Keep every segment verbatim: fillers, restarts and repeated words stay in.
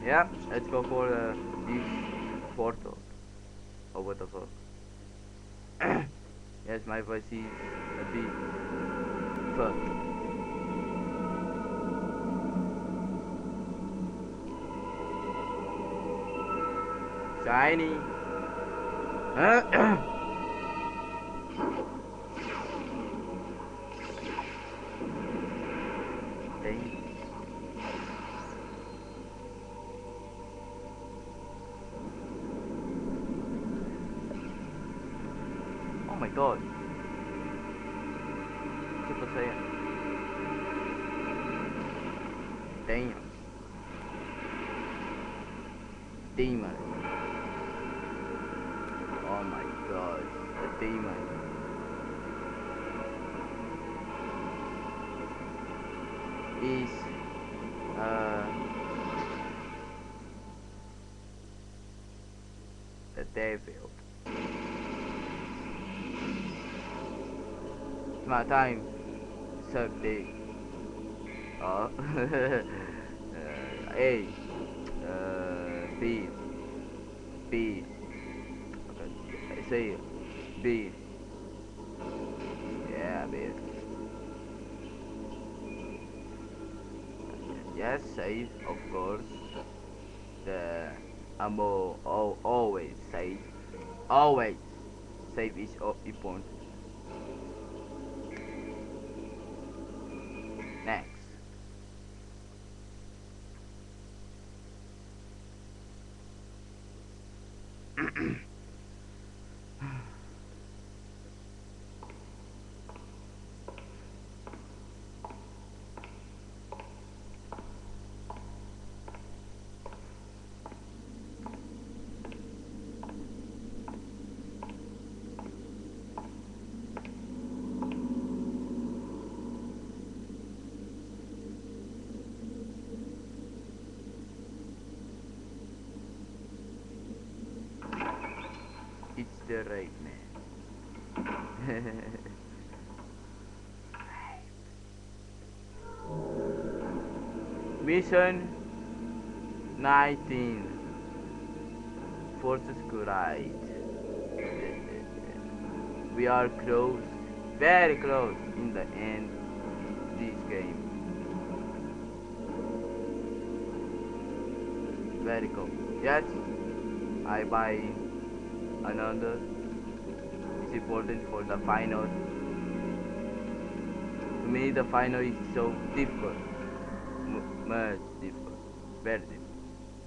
Yeah, let's go for uh, this portal. Oh, what the fuck? Yes, my voice is a bit fucked. Shiny. Dang. Oh my god. Super Saiyan. Damn. Demon. Oh my god. A demon. Is uh the devil. It's my time. Suck dick. Oh. uh, A. Uh, B. B. Okay. I say B. Yeah, B. Yes, safe, of course. The ammo al always safe. Always safe is o- important. Next. It's the right man. Mission nineteen. Forces collide. We are close, very close in the end this game. Very cool. Yes, I buy another. It's important for the final. To me, the final is so difficult. M much difficult. Very difficult.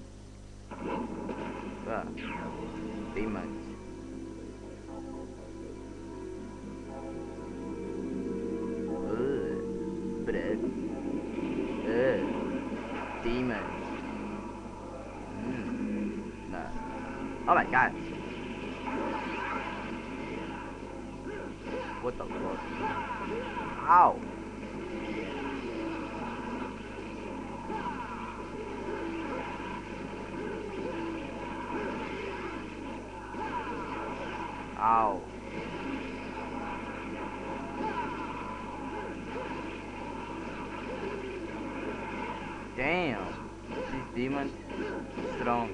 Ah, demons. Ugh, bread. Ugh, demons. Mm, no. Oh my god. What the fuck? Ow. Ow. Damn. This demon strong.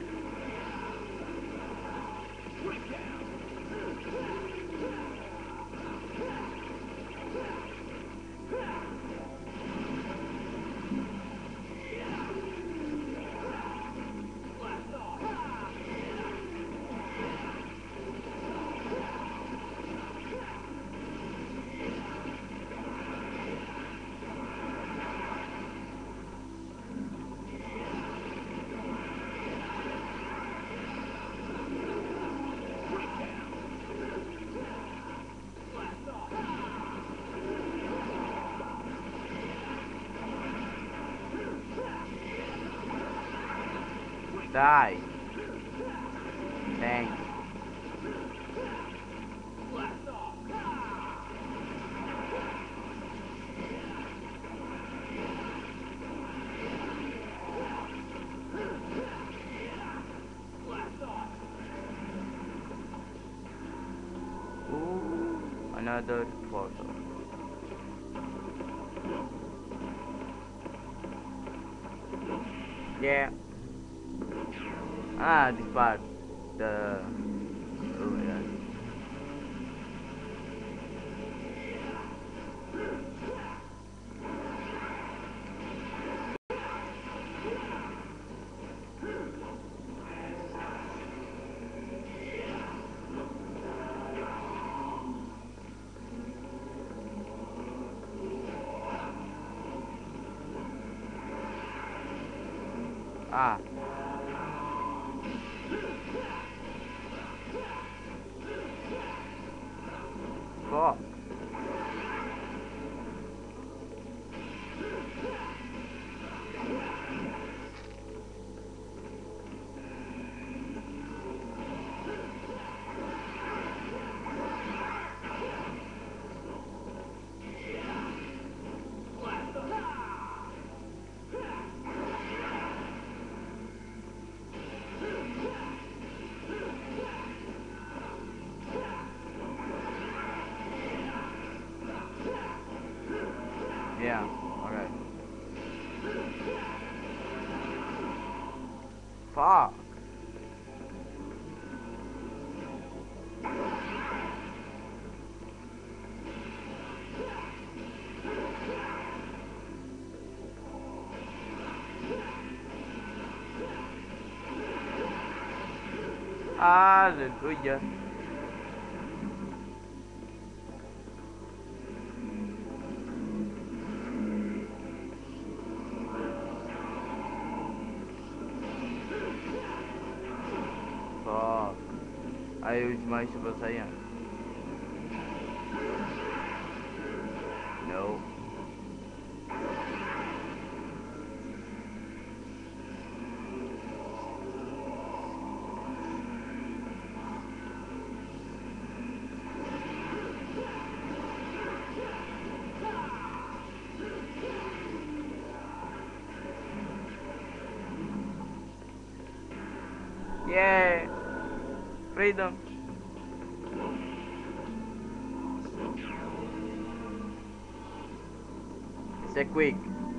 Die. Thanks. Ooh, another photo. Yeah. Ah, this part. The. Oh my god. Ah. Fuck. Yeah. Okay. Fuck. Aleluya. Fuck. I use my Super Saiyan. No. Yeah. Freedom. It's a quick.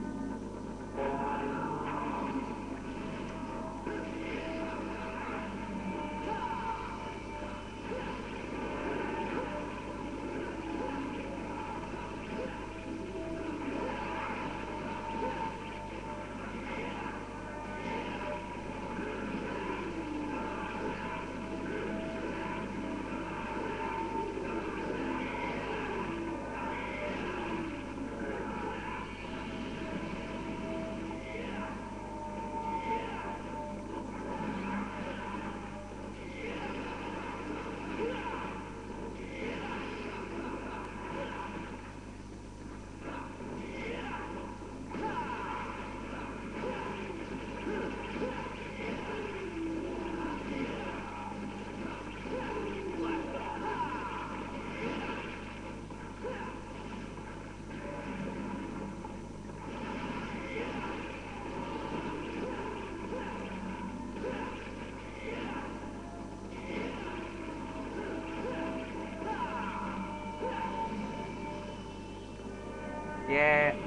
Yeah.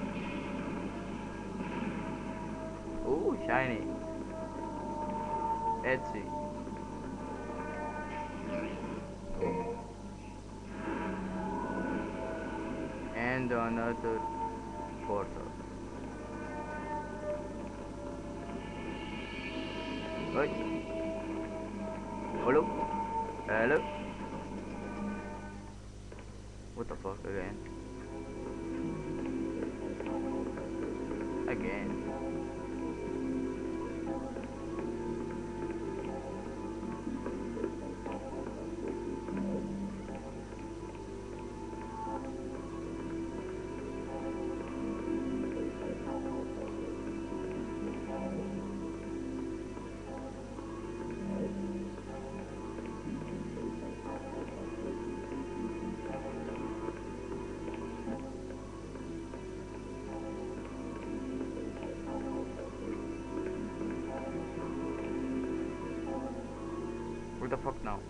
Ooh, shiny. Let's see. And another portal. Wait. Hello? Hello? What the fuck again? Again. What the fuck now?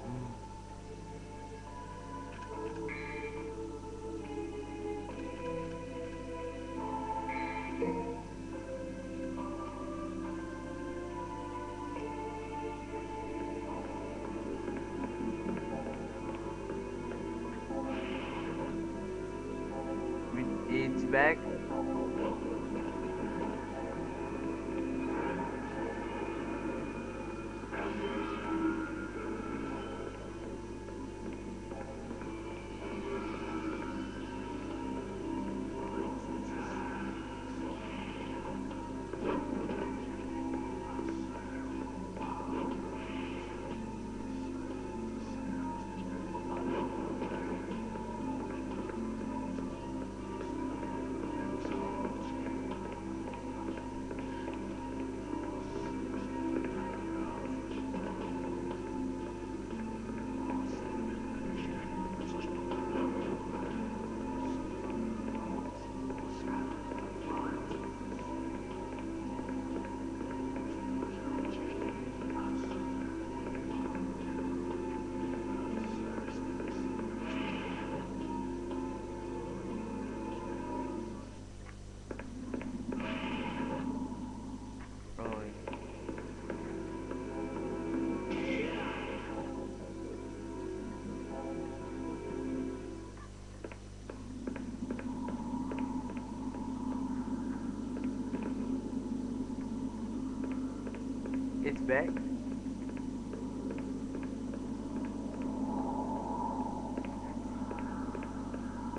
back. Oh, it's back.